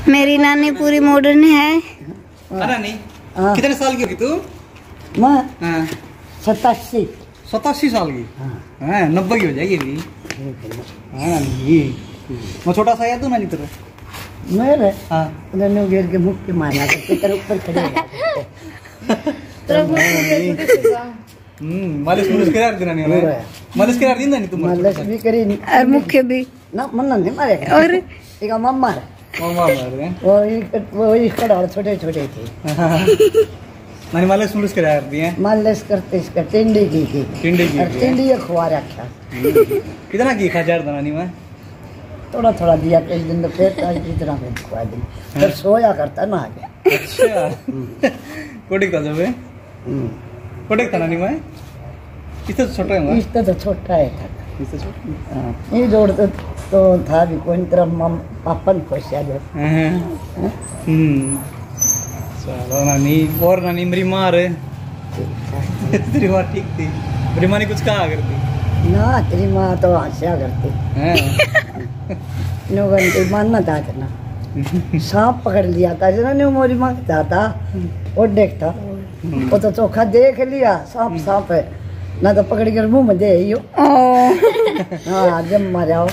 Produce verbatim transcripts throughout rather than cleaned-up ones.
मेरी नानी पूरी मॉडर्न है। नानी कितने साल की होगी तू? मैं सतासी सतासी साल की। हाँ नब्बे की हो जाएगी अभी। हाँ नानी मैं छोटा सा याद तू नानी तेरे मेरे हाँ न्यू गियर के मुख के मारा करते तेरे ऊपर खड़े हम्म मालिश मुलिश करा दी नानी ने मालिश करा दी नानी तुम मालिश भी करी और मुख्य भी ना मन नहीं मारे और एक मम्मा है मम्मा मारे वो वो इसका डाल छोटे छोटे थे नानी मालिश मुलिश करा दी है मालिश करते इसका टिंडी की की टिंडी की टिंडी खवा रखा कितना की खा जार नानी में थोड़ा थोड़ा दिया कई दिन तो फिर इतना में खवा दी फिर सोया करता ना आगे। अच्छा कोटिक था जब कोटिक था नानी में इससे तो छोटा है इससे तो छोटा है था इससे छोटा ये जोड़ते तो था भी कोई तरह मम पापन खुश है जो हम्म चलो नानी और नानी मेरी माँ रे तेरी माँ ठीक थी मेरी माँ ने कुछ कहा करती ना तेरी माँ तो हंसा करती नो घंटे मानना था ना सांप पकड़ लिया था जना न्यू मोरी माँ जाता और देखता वो तो चोखा देख लिया सांप सांप है ना तो पकड़ कर मुंह में दे यो हाँ जब मारा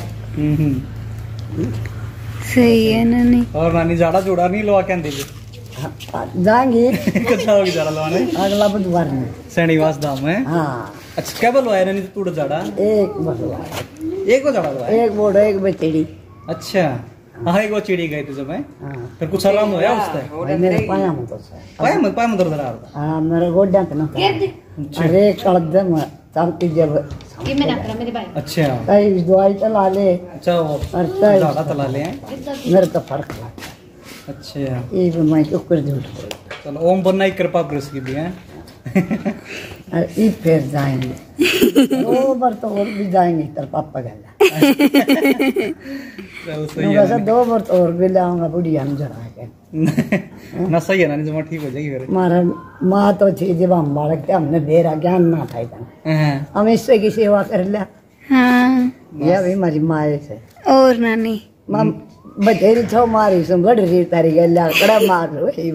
सही है नानी। और नानी जाड़ा जोड़ा नहीं लवा क्या दे जाएंगे कितना होगी जाड़ा लवाने अगला बुधवार में सैनिवास धाम है। हाँ अच्छा क्या बोलवाया नानी तू जाड़ा एक बुधवार एक को जाड़ा लवाया एक बोर्ड एक बेचड़ी। अच्छा हाँ एक वो चिड़ी गई थी जब मैं फिर कुछ आराम होया उससे मेरे पाया में तो पाया में पाया में दर्द रहा था हाँ मेरे गोड्या तो ना अरे कलदम चलती जब अच्छा कई दवाई चला ले अच्छा वो जाड़ा चला ले मेरे तो फर्क है। अच्छा ये भी मैं क्यों कर दूँ चलो ओम बनना ही कृपा पुरुष की भी है अरे फिर जाएंगे दो बार तो और भी जाएंगे तेरे पापा गला वैसे दो बार तो और भी लाऊंगा बुढ़िया में जरा के ना सही है ना जमा ठीक हो जाएगी फिर हमारा माँ तो थी जब हम बालक थे हमने बेरा ज्ञान ना था इतना हम इससे की सेवा कर लिया। हाँ यह भी हमारी माँ से और नानी माँ बतेरी छो मारी सुन गड़ रही तारी गला कड़ा मार लो ही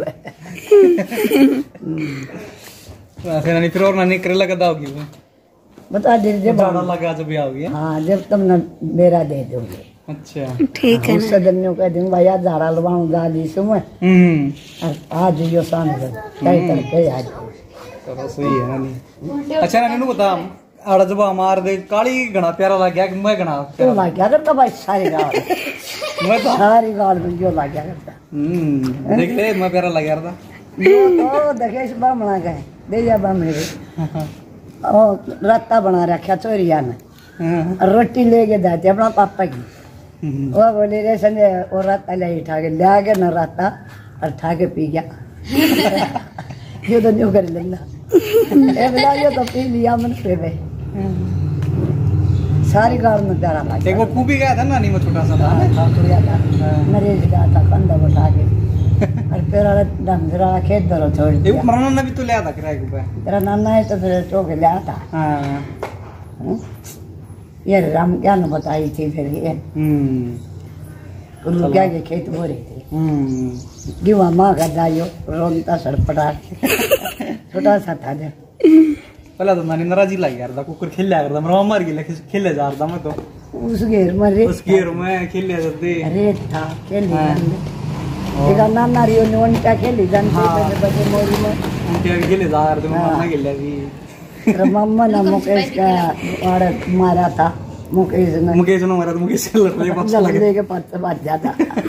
ऐसे नानी फिर और नानी करेला कदा होगी वो बता दे जब जाड़ा लगा जब भी आओगी। हाँ जब तुम न मेरा दे दोगे। अच्छा ठीक है उससे दिन कह दूँ भैया झाड़ा लवाऊँ गाली सुबह और आज यो शाम को कई तड़के आज चलो सही है नानी। अच्छा नानी नु बता आड़ा जब हमार दे काली घना प्यारा लग गया कि मैं घना तो लग गया करता भाई सारी गाल मैं तो सारी गाल में जो लग गया करता हम्म देख ले मैं प्यारा लग गया था तो देखे इस बामणा गए दे जा बामणे ओ रत्ता बना रखा चोरिया ने रोटी लेके जाते अपना पापा की वो बोले रे संजय वो रत्ता ले उठा के ले आके न रत्ता और उठा के पी गया ये तो न्यू कर लेना ये बोला ये तो पी लिया मन पे भाई सारी गाल में प्यारा लगा। एक वो कूबी गया था ना नहीं वो छोटा सा था नरेश गया था कंधा उठा के और फिर डंगरा खेत दरो छोड़ दिया। एक मरना भी तो ले आता किराए को पे तेरा नाना है तो फिर टोक ले आता। हाँ ये राम क्या न बताई थी फिर ये हम्म उल्लू क्या के खेत बो रही थी हम्म गिवा माँ का दायो रोनता सड़पड़ा छोटा सा था जो पहला तो नानी नाराजी लग गया था कुकर खेल लिया करता मेरा मर गया खेले जा रहा था मैं तो उस घेर में रे उस घेर में खेल लिया करते रेत था खेल लिया एक नाना रियो ने उनका खेली जानते पहले बच्चे मोरी में उनके खेले जा रहे थे मैं मरना खेल लिया थी तेरा मम्मा ना मुकेश का और मारा था मुकेश ने मुकेश ने मारा तो मुकेश के लड़ने पक्ष लगे लेके पत्ते बाज जाता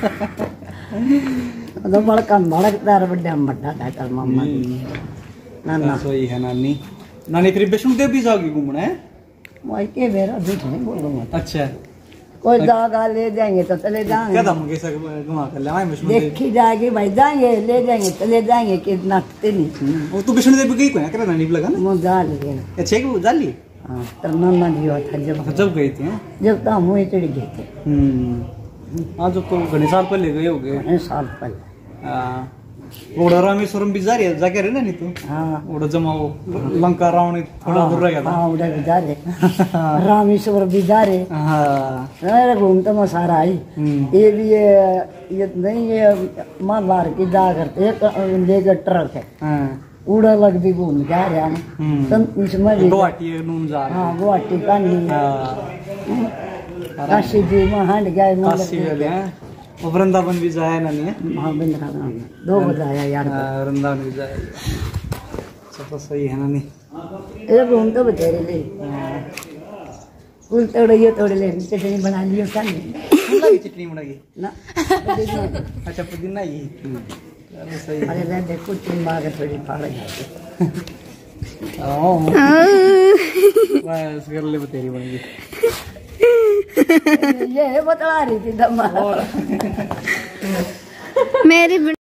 तो बड़का बड़कदार बड्डा बड्डा था तेरा मम्मा नाना सही है नानी नानी फिर वैष्णो देवी जाओगी घूमने है मैं के बेरा झूठ नहीं बोलूंगा। अच्छा कोई जगह ले जाएंगे तो चले जाएंगे क्या था मुकेश घुमा कर ले आए वैष्णो देवी देखी जाएगी भाई जाएंगे ले जाएंगे चले जाएंगे कि नाचते नहीं वो तो वैष्णो देवी गई कोई क्या नानी लगा ना वो जा लिए अच्छा वो जा ली हाँ तो नाना जी था जब जब गई थी जब तो हम वही चढ़ गए थे हम्म हाँ जब तो घने साल पहले गए हो गए साल पहले हाँ उड़ा रामेश्वरम भी जा रही है, जाके रहे ना नहीं तू? हाँ उड़ा जमा वो लंका रावण थोड़ा दूर रह गया था। हाँ उधर भी जा रहे रामेश्वर भी जा रहे। हाँ अरे घूमते मैं सारा आई हम्म, ये भी ये ये नहीं ये मालार की जा करते एक लेके ट्रक है हाँ, उड़ा लग भी घूम के आ रहे हम हम्म। तो इसमें भी गुवाहाटी है, नून जा रहे हाँ गुवाहाटी कानी हाँ, काशी जी में हांड गए काशी वाले हैं, और वृंदावन भी जाया ना नहीं है? हाँ वृंदावन दो बजाया यार हाँ, वृंदावन भी जाया। चलो सही है ना नहीं? ये घूम तो बतेरे ले कुल तोड़े ये तोड़े ले चटनी बना लियो कानी पुदीना की चटनी बनाई ना अच्छा पुदीना ही। चलो सही है। अरे रे देखो तीन बार थोड़ी फाड़ जाती हाँ, बस कर ले तेरी बनेगी। ये बतला रही थी दमा और मेरी